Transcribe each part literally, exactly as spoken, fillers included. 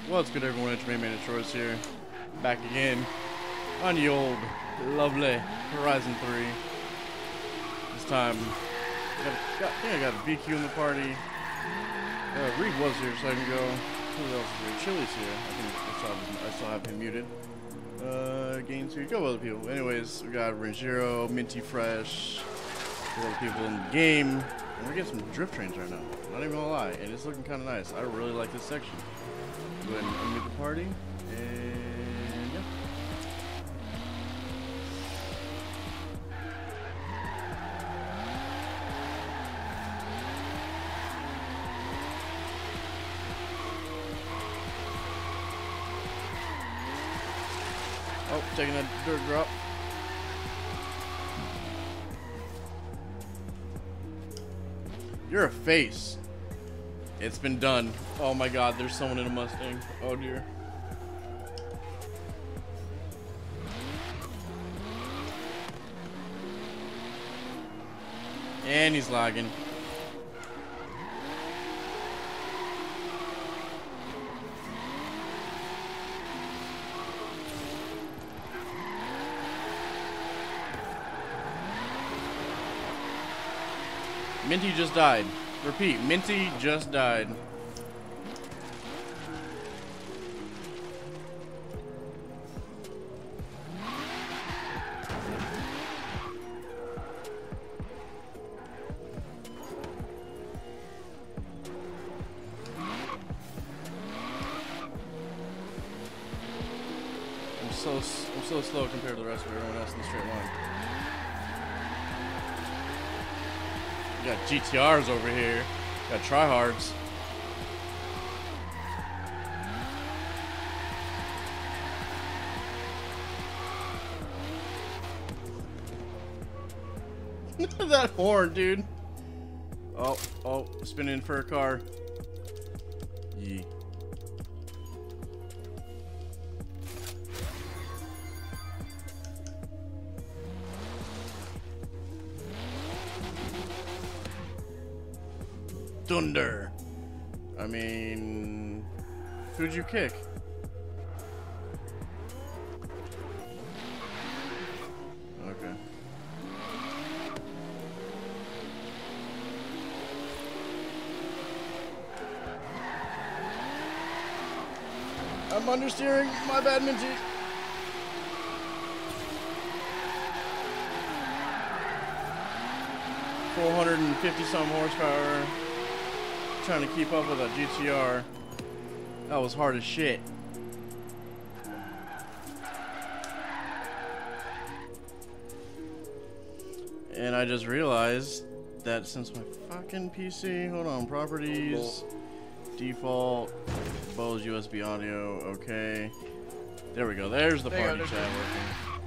What's good, everyone? It's me, Man Choice here, back again on the old, lovely Horizon three. This time, got a, got, I think I got a V Q in the party. Uh, Reed was here a second ago. Who else is here? Chili's here. I think I still have, I still have him muted. Uh, Gaines here. Go with other people. Anyways, we got Renjiro, Minty Fresh, a lot of people in the game. And we're getting some drift trains right now. Not even gonna lie, and it's looking kind of nice. I really like this section. Go ahead and unmute the party, and yeah. Oh, taking a dirt drop. You're a face. It's been done. Oh my god, there's someone in a Mustang. Oh dear. And he's lagging. Minty just died. Repeat, Minty just died. I'm so I'm so slow compared to the rest of everyone else in the straight line. We got G T Rs over here. Got tryhards. That horn, dude. Oh, oh, spinning for a car. Yee. Thunder. I mean, who'd you kick? Okay. I'm understeering. My bad, Minty. four hundred fifty some horsepower. Trying to keep up with a G T R. That was hard as shit. And I just realized that since my fucking P C, hold on, properties, default, Bose U S B audio, okay. There we go, there's the party chat working.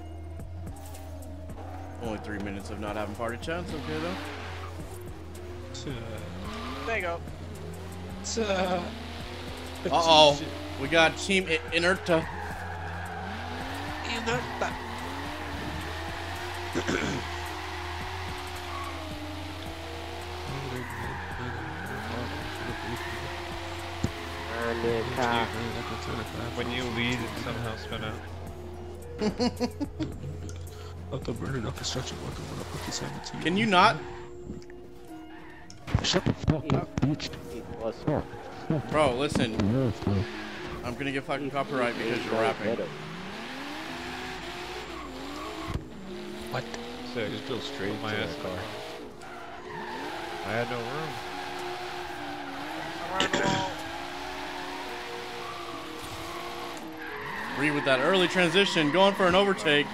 Only three minutes of not having party chats, okay though. There you go. Uh oh, we got Team I Inerta. Inerta. When you lead, it somehow spin out. Of the burner of construction worker when I put this on. Can you not? Shut the fuck up, bitch. Bro, listen. I'm gonna get fucking copyright because you're rapping. What? So just go straight to my ass car. I had no room. Reed with that early transition, going for an overtake.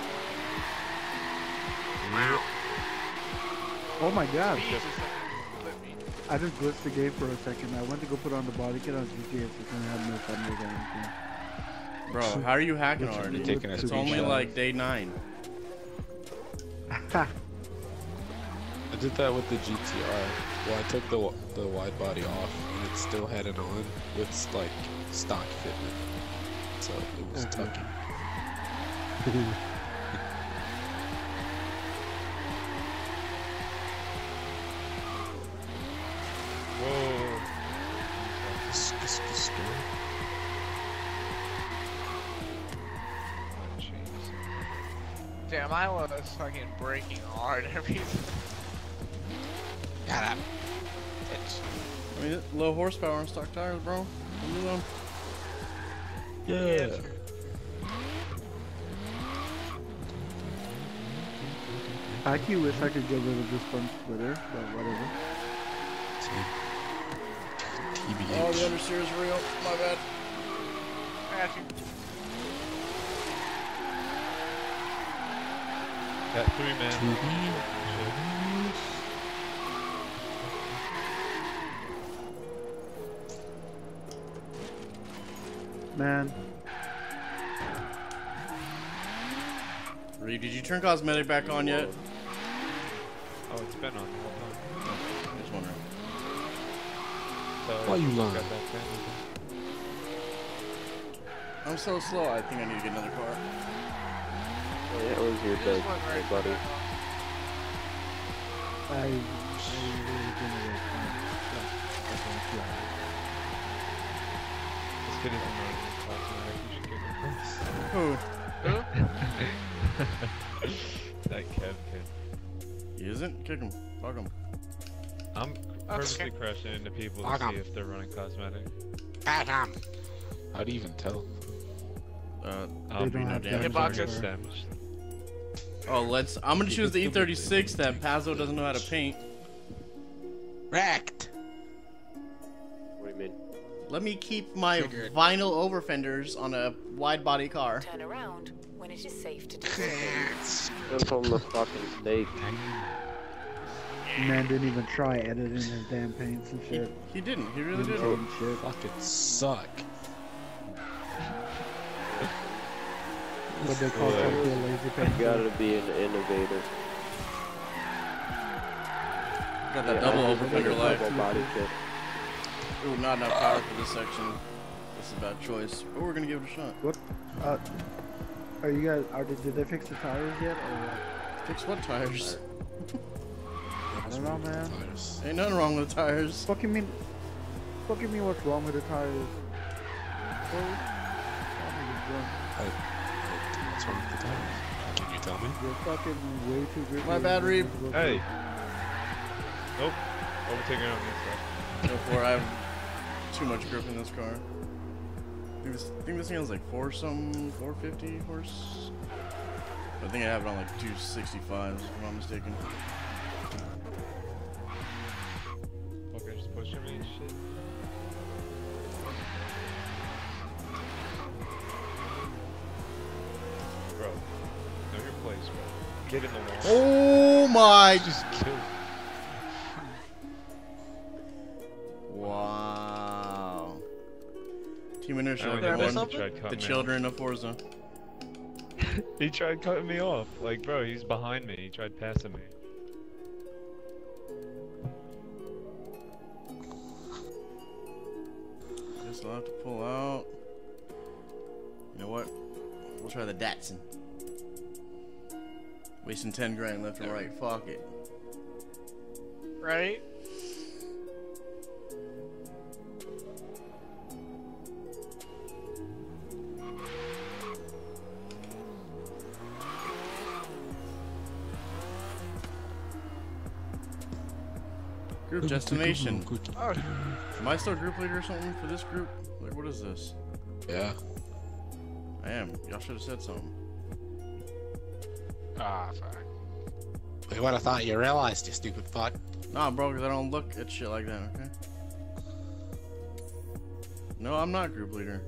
Oh my god. I just glitched the game for a second. I went to go put on the body kit on G T A six and I had no fun with anything. Bro, how are you hacking already? Taking a It's only screenshot. like day nine. I did that with the G T R. Well, I took the the wide body off and it still had it on with like stock fitment. So it was Okay. tucking. Whoa. This, this, this story. Damn, I was fucking braking hard every. Got him. I mean, low horsepower and stock tires, bro. You know? Yeah. I actually wish I could get rid of this front splitter, but whatever. T B H. Oh, the understeer is real. My bad. Got you. Got three, man. T B H. Man, Reed, did you turn cosmetic back on yet? Oh, it's been on the whole time. Oh, just wondering. So Why you lying? got that thing? I'm so slow. I think I need to get another car. Yeah, it was your This bed, one right buddy. there. I, I really didn't get it. That's all two hours. This kid isn't running his cosmetic. You should get him. Who? Who? That Kev kid. He isn't? Kick him. Fuck him. I'm purposely crashing into people to Fuck see 'em. if they're running cosmetic. Adam. How do you even tell? Uh, They I'll be don't no have damage. damage or on gets it. damaged. oh, let's. I'm gonna choose the E thirty-six that Pazzo doesn't know how to paint. Wrecked. What do you mean? Let me keep my Triggered. vinyl over fenders on a wide body car. Turn around when it is safe to do so. Come from the fucking States. Man didn't even try editing his damn paints and He, shit. he didn't. He really Didn't didn't. paint shit. Fucking suck. What they call Yeah. it, a lazy paint. You gotta be an innovator. Got that Yeah, double I over just fender need a light. double body kit. Ooh, not enough power for this section. That's a bad choice. But we're gonna give it a shot. What? Uh, are you guys? Are they, did they fix the tires yet, or what? Fix what tires? I don't know, man. Tires. Ain't nothing wrong with the tires. Fucking mean. Fucking mean, what's wrong with the tires? Well, I think it's wrong. I, I, what's wrong with the tires? Can you tell me? You're fucking way too good. My bad, Reeb. Hey. Nope. Overtaking on this Go for it. I have too much grip in this car. I think this, I think this thing has like four some, four fifty horse. I think I have it on like two sixty-five, if I'm not mistaken. stuff. Okay, just pushing me and shit. Bro, know your place, bro. Get in the wall. Oh my! Just kill. Wow. Team inertia I like know the that's one, what tried the cutting me children of Forza. off. He tried cutting me off. Like, bro, he's behind me. He tried passing me. Guess I'll have to pull out. You know what? We'll try the Datsun. Wasting ten grand left and right. Fuck it. Right? Group destination. Oh, Am I still group leader or something for this group? Like, what is this? Yeah. I am. Y'all should have said something. ah, fuck. We would have thought you realized, you stupid fuck. Nah, bro, because I don't look at shit like that, okay? No, I'm not group leader.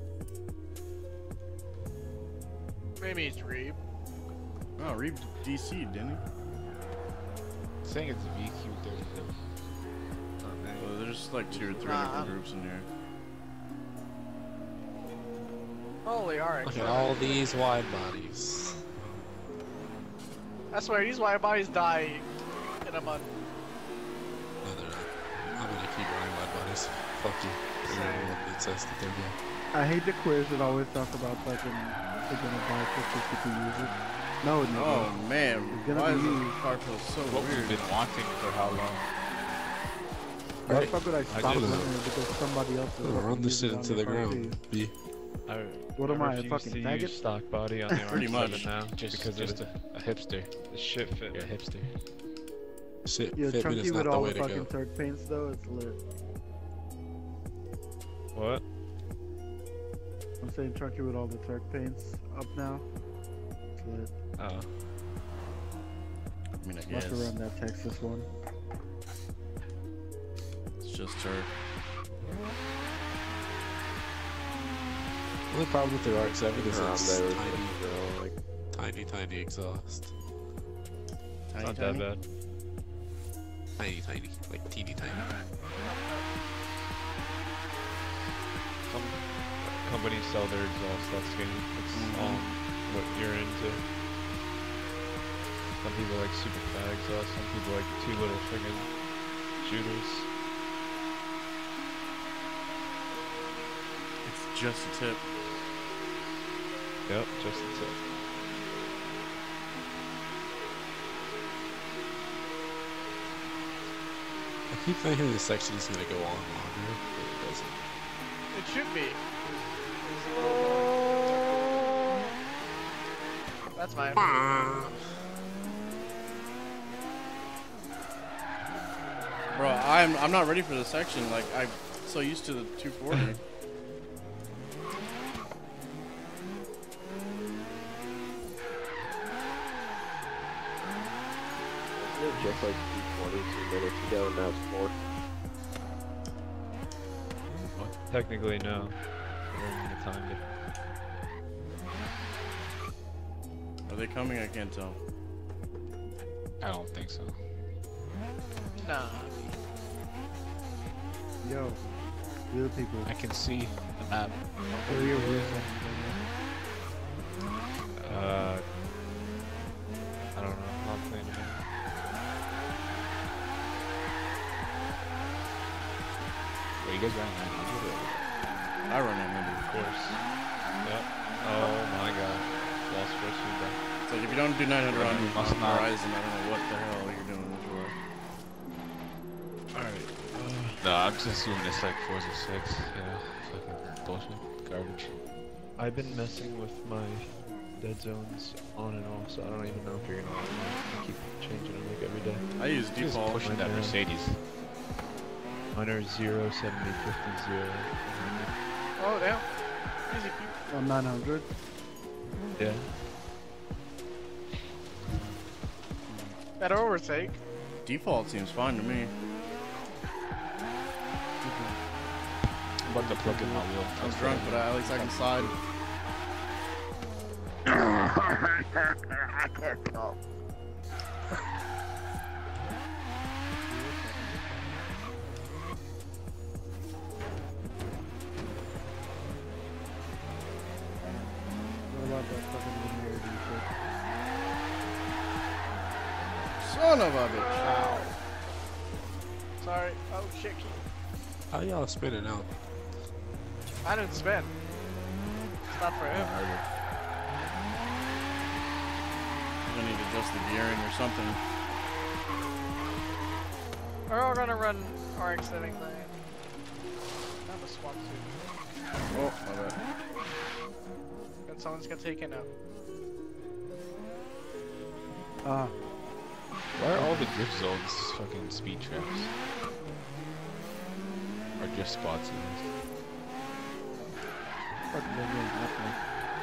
Maybe it's Reeb. Oh, Reeb D C'd, didn't he? Saying it's V Q thirty-seven. Well, there's like two or three Nah. different groups in here. Holy alright. Look at all these wide bodies. I swear, these wide bodies die in a month. No, they're not. I'm gonna keep running wide bodies. Fuck you. They're the one that says that they're good. I hate the quiz that always talk about fucking they're gonna buy for fifty to use it. No, no. Oh man, It's gonna why be does this used. car feel so What weird? we've been wanting for how long? Why the fuck would I stop just- running it because somebody else is I'm gonna fucking run this shit using it into on the their car ground. too? B. I, What I am I, a refuse fucking to faggot? use stock body on the Pretty R much. seven now Just, because just of a, a hipster. the shit fit. You're a hipster. Shit, Yeah, Fitbit Chunky is with not the all way the to fucking go. Turk paints though, it's lit. What? I'm saying Chunky with all the Turk paints up now. It's lit. Oh. I mean, I Must guess have run that Texas one. it's just her. The only problem with the R X seven is Um, it's there was tiny, a girl, like, tiny, tiny exhaust. Tiny, Not tiny. that bad. Tiny, tiny, like teeny tiny. Some companies sell their exhaust that skinny. It's Mhm. on what you're into. Some people like super fat exhaust. Some people like two little friggin' shooters. It's just a tip. Yep, just the tip. I keep thinking this section is gonna go on longer, but it doesn't. It should be. That's mine. Bro, I'm I'm not ready for this section. Like I'm so used to the two forty. Isn't it just like two twenty two minutes ago, and now it's four? Technically, no. We're in the time difference. Are they coming? I can't tell. I don't think so. Nah. Yo, real people. I can see the map. What are your real Uh, I don't know. I'm not playing it. Wait, you guys running nine hundred? I run that number. Of course. Yep. Oh my god. Lost first feedback. It's like if you don't do nine hundred on, You on must not. Horizon, I don't know what the hell you're doing this for. Alright. No, I'm just assuming it's like Forza six. You know, fucking bullshit, garbage. I've been messing with my dead zones on and off, so I don't even know if you're gonna like it. I keep changing them like every day. I use Just default. pushing that right now. Mercedes. Mine are zero, seventy, fifty, zero. Oh damn. Easy peep. I'm nine hundred. Yeah. Better overtake. Default seems fine to me. I'm about to plug in my wheel. I was drunk, but at least I can slide. What about that fucking linearity shit? Son of a bitch. Ow. Sorry. Oh shit. Keith. How y'all spinning out? I didn't spin. It's not for him. I'm gonna need to adjust the gearing or something. We're all gonna run R X seven thing. Have a swap suit. Oh, my bad. And someone's gonna take it out. Ah, Why are all the drift zones fucking speed traps? Or drift spots at least? fuck that game happening.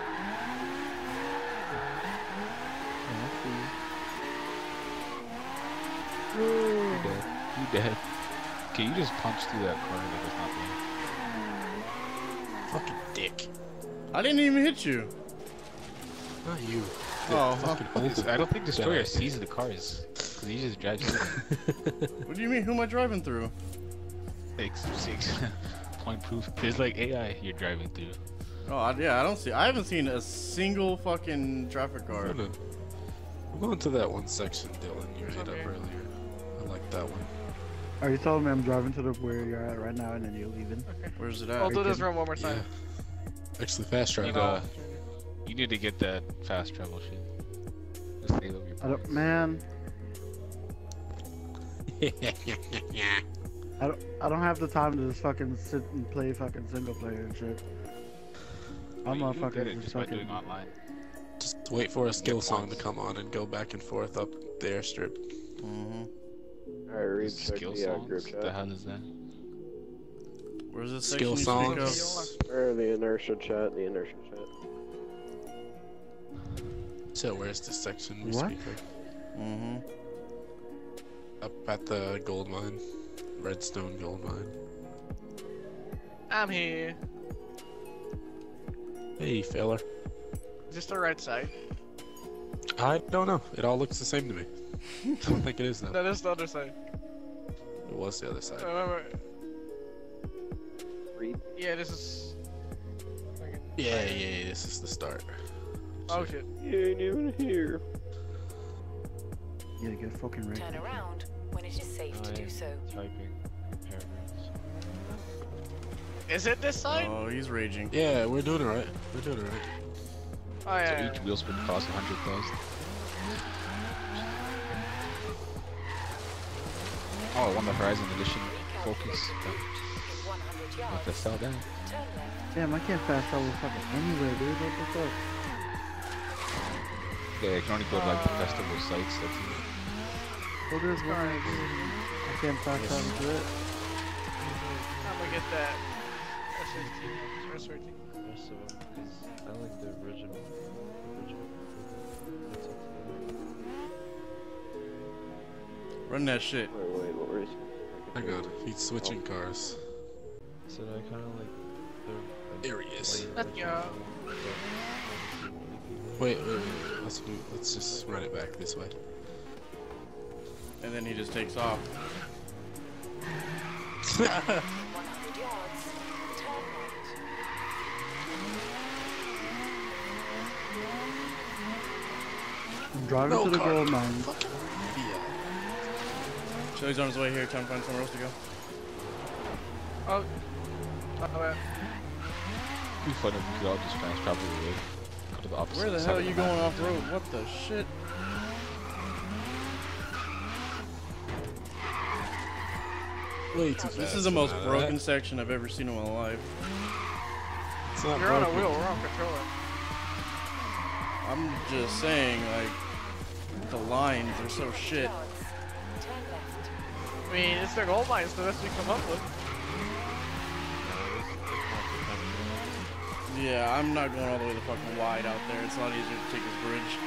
Yeah, I see you. You dead. You dead. Can you just punch through that car like it's not there? Fucking dick. I didn't even hit you. Not you. Oh, Fucking It's- I don't think Destroyer Dumbass. sees the cars. Cause he just drives through them. what do you mean? Who am I driving through? Six, six. Point proof. There's like A I you're driving through. Oh, I, yeah, I don't see. I haven't seen a single fucking traffic car. I'm gonna- I'm going to that one section, Dylan, you made up Okay. earlier. I like that one. Are you telling me I'm driving to the where you're at right now and then you're leaving? Where's it I'll at? do this kidding? run one more Yeah. time. Actually, fast You travel. know, Uh, you need to get that fast travel shit. Just save up your I don't, points. man, I don't, I don't have the time to just fucking sit and play fucking single player and shit. All you motherfuckers get it are just by sucking. doing online. Just wait for a skill Get song to points. come on and go back and forth up the airstrip. Mm-hmm. Alright, read check Skill the uh, songs? group The chat. hell is that? Where's this Skill section you speak songs. Or the inertia chat, the inertia chat. So where's the section we What? speak of? of? Mm-hmm. Up at the gold mine. Redstone gold mine. I'm here. Hey, fella. Is this the right side? I don't know. It all looks the same to me. I don't think it is though. That is the other side. It was the other side. Wait, wait, wait. Read. Yeah, this is. Okay. Yeah, yeah, yeah, this is the start. Oh shit. You ain't even here. Yeah, get fucking ready. Turn around when it is safe to do so. Typing paragraphs. Is it this side? Oh, he's raging. Yeah, we're doing it right. We're doing it right. Oh yeah. So yeah, each yeah. wheel spin costs one hundred thousand. Oh, I won the Horizon Edition Focus. In one hundred Have yards, to sell that. turn left. Damn, I can't fast travel fucking anywhere, dude. What the fuck? Yeah, you can only go to like the festival sites. That's it. Well, there's one right there. I can't fast travel to it. I'm gonna get that. S fifteen. S thirteen. Most of them, because I like the original. original. That's up to Run that shit. Wait, wait, what were you Hang on. He's switching cars. them. So I kind of like the. There he is. Let's go. Wait, wait, wait. Let's do. Let's just run it back this way. And then he just takes off. one hundred yards, turn right. I'm driving No to the car. gold mine. Fucking idiot. So he's on his way here, trying to find somewhere else to go. Oh. Oh, yeah. It'd be fun if we could all just fast travel away. Go to the opposite Where the side hell are of you map. going off road? What the shit? Way too This fast is the most for that. broken section I've ever seen in my life. It's not You're on a broken. wheel, we're on controller. I'm just saying, like, the lines are so shit. Yards, turn left. I mean, it's the gold mine, so that's what you come up with. Yeah, I'm not going all the way the fucking wide out there. It's a lot easier to take this bridge.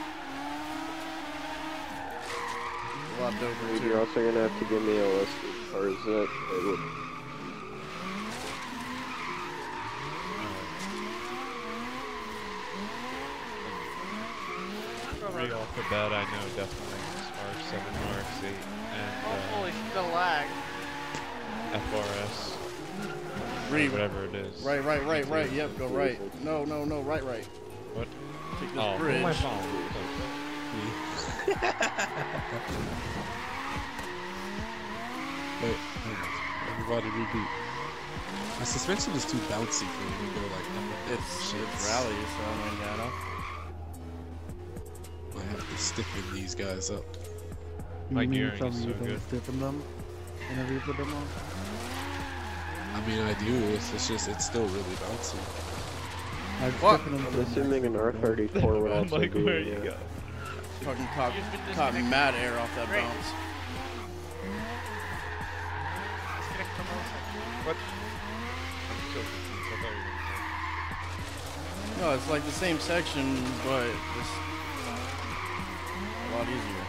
A lot doper Reed, too. you're also gonna have to give me a list of cars that they would. Right off the bat, I know definitely R X seven, R X eight, and Oh, uh, holy shit, the lag. F R S, Reed, whatever it is. right, right, right, right. Yep, go right. No, no, no, right, right. What? Take this Oh, bridge. my phone. Wait, hang on. Everybody reboot. My suspension is too bouncy for me to go like up and down. It's, Shit. it's rally, so I mean, yeah, no. I have to stiffen these guys up. My You mean gearing tell is me so you don't good. stiffen them whenever you put them on? I mean, I do. It's, it's just, it's still really bouncy. I What? stiffen them I'm to the assuming an R thirty-four would I'm also like, be. where you uh, go? Fucking caught, You've been caught disconnected. mad air off that Great. bounce. Disconnect from all. What? I'm so confused. I thought you were No, it's like the same section, but just a lot easier.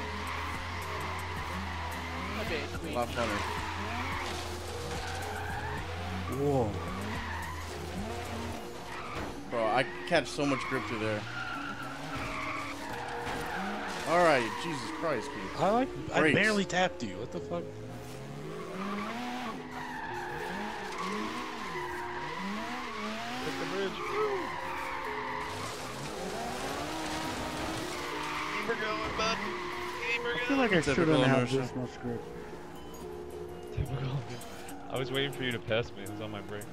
Okay, A sweet. lot funner. Whoa. Bro, I catch so much grip through there. Alright, Jesus Christ, Keith. I like, I Brakes. barely tapped you. What the fuck? Hit the bridge. Keep her going, bud. Keep her I going. feel like I Typical shouldn't have inertia. this much grip. Typical. I was waiting for you to pass me. It was on my brakes.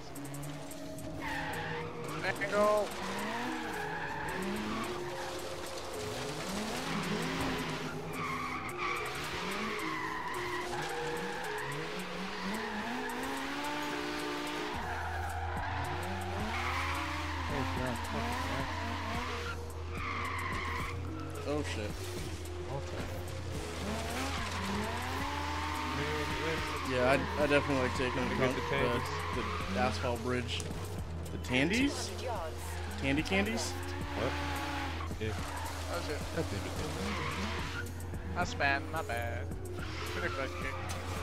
Angle. Oh, God. Oh shit. Yeah, I, I definitely like taking the, You get the, the tandies. the, the asphalt bridge. The tandies? two hundred yards. Tandy candies? What? Yeah. That was it. God damn it, Dylan. That's bad. Not bad. Pretty good kick.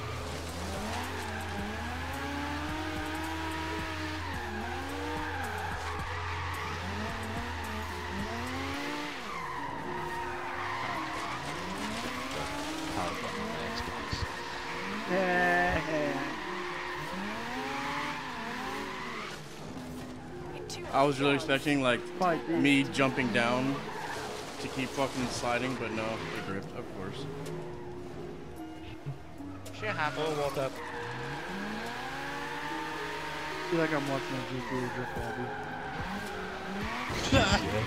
Power button on the Xbox. In two I was really hundred yards. expecting like Fight this. me jumping down to keep fucking sliding, but no, they gripped, of course. Shit happens. Oh, wall tap. I feel like I'm watching a G T A drift lobby. Yeah.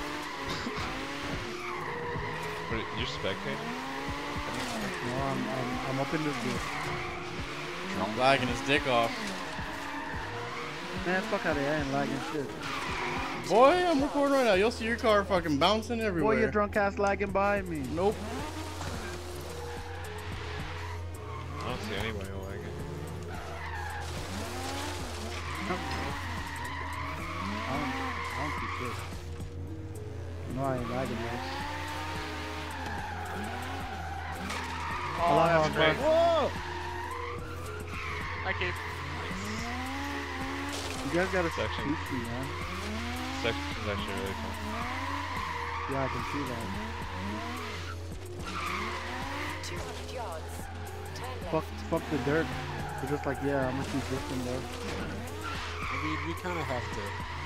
But you're spectating? No, I'm, I'm, I'm up in this bitch. Drunk lagging his dick off. Man, fuck out of here, I ain't lagging shit. Boy, I'm recording right now. You'll see your car fucking bouncing everywhere. Boy, your drunk ass lagging by me. Nope. I don't see anybody like it. I don't, I don't see shit. No, I ain't lagging though. Oh, Allow that's us great. back. Whoa! I keep. You guys gotta Section. teach me, man. Section is actually really fun. Yeah, I can see that. two hundred yards. Turn left. Fuck, fuck the dirt. They're just like, yeah, I'm gonna keep drifting though. I mean, we kind of have to.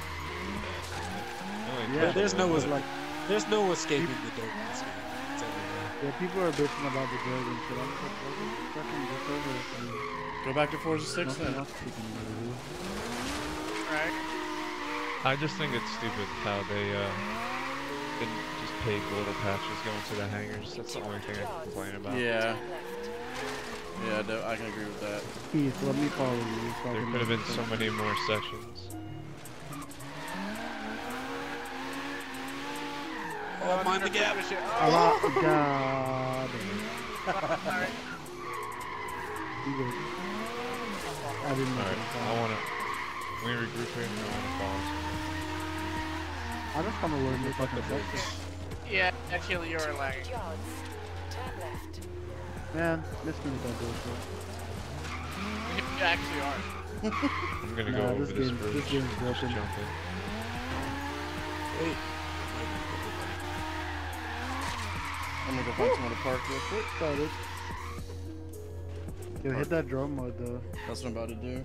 Only Yeah, There- there's no but es- like, There's no escaping the dirt in this game. It's everywhere. yeah, people are bitching about the dirt and shit. I'm just like, fucking fucking drift over it. I mean, Go back to Forza six nothing then. else you can really do. Right. I just think it's stupid how they uh, didn't just pave little patches going to the hangars. That's the only thing I can complain about. Yeah, Turn left. yeah, no, I can agree with that. Keith, let me follow you. so I There can could have been listen so to- many more sections. Oh, mind the gap. Shit. Allah, Oh, God. sorry. You good. I didn't know. Alright, that. I wanna. Can we regroup here? I wanna follow. I just want to learn this fucking section. Yeah, actually, you're lagging. two hundred yards. Turn left. Man, listen to that bullshit. You actually are. I'm gonna Nah, go over this this game- bridge. this game's Just broken. jump in. Wait. I'm gonna go find someone to park real quick. Started. Yo, hit that drone mode though. That's what I'm about to do.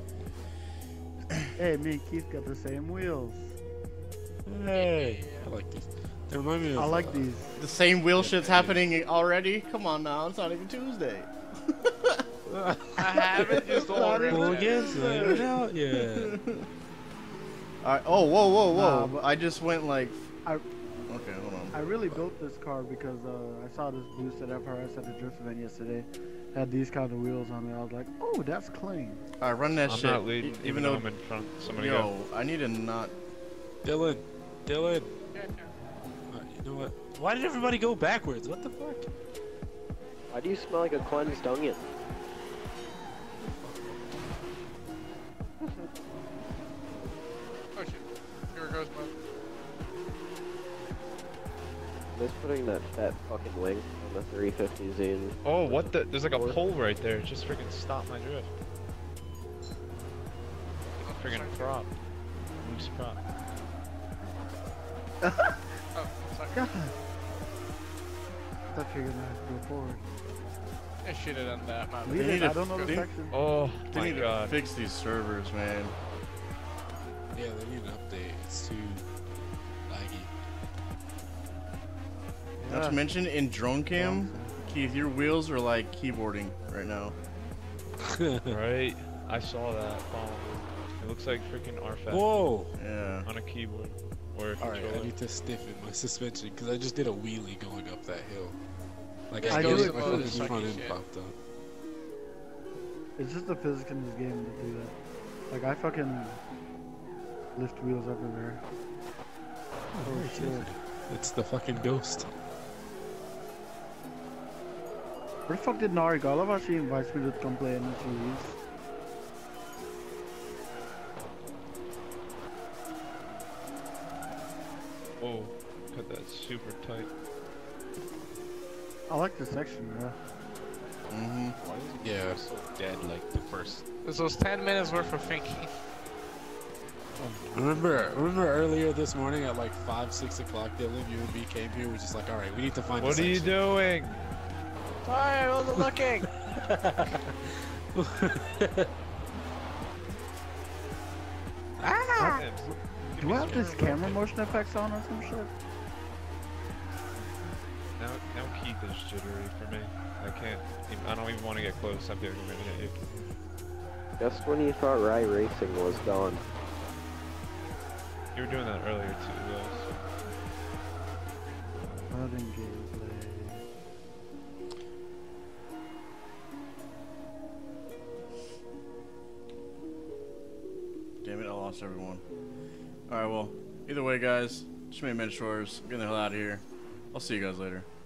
Hey, me and Keith got the same wheels. Hey. I like these. They remind me of. I like uh, these. The same wheel shit's happening already? Come on now, it's not even Tuesday. I haven't just ordered Well, it. yes, let it out, yeah. Alright, oh, whoa, whoa, whoa. Nah, but- I just went like. I- Okay, hold on. I really built this car because uh, I saw this boosted F R S at the drift event yesterday. Had these kind of wheels on it. I was like, oh, that's clean. Alright, run that I'm shit. not leading, E- even, even though though. I'm in front. Somebody Yo, go. I need to not. Dylan. Dylan. Yeah, Uh, you know what? Why did everybody go backwards? What the fuck? Why do you smell like a cleansed onion? Oh shit. Here goes my. Miss putting that fat fucking wing on the three fifty Z in. Oh, what the? There's like a Or- pole right there. It just freaking stopped my drift. Freaking prop. Loose prop. Oh, sorry. God. I thought you were gonna have to go forward. I should have done that. My Leave They it. need I to- don't know the they- section. Oh They my need to god. fix these servers, man. Yeah, they need an update. It's too laggy. Not Yeah. to mention, in drone cam, Bouncing. Keith, your wheels are like keyboarding right now. Right? I saw that. Following. It looks like freaking R F A Whoa! Yeah. on a keyboard or a Alright, controller. I need to stiffen my suspension because I just did a wheelie going up that hill. Like This I, goes did it, with my the fucking sucky front end shit. popped up. It's just the physics in this game to do that. Like, I fucking lift wheels everywhere. Oh, shit. It's the fucking ghost. Where the fuck did Nari go? I love how she invites me to come play and then she leaves. Whoa, cut that super tight. I like this section, yeah. Mm-hmm. Why is it Yeah. so dead like the first? This was ten minutes worth of thinking. Remember, remember earlier this morning at like five, six o'clock, Dylan, you and me came here. We're just like, all right, we need to find. What a are you section. doing? Sorry, I wasn't looking. Ah! Do I have this camera motion effects on or some shit? Now, now Keith is jittery for me. I can't. Even, I don't even want to get close. I feel like I'm gonna hit you. Just when you thought Rye Racing was gone. You were doing that earlier too, though. Modern gameplay. Damn it, I lost everyone. Alright, well, either way, guys, just made Mid Shores. Getting the hell out of here. I'll see you guys later.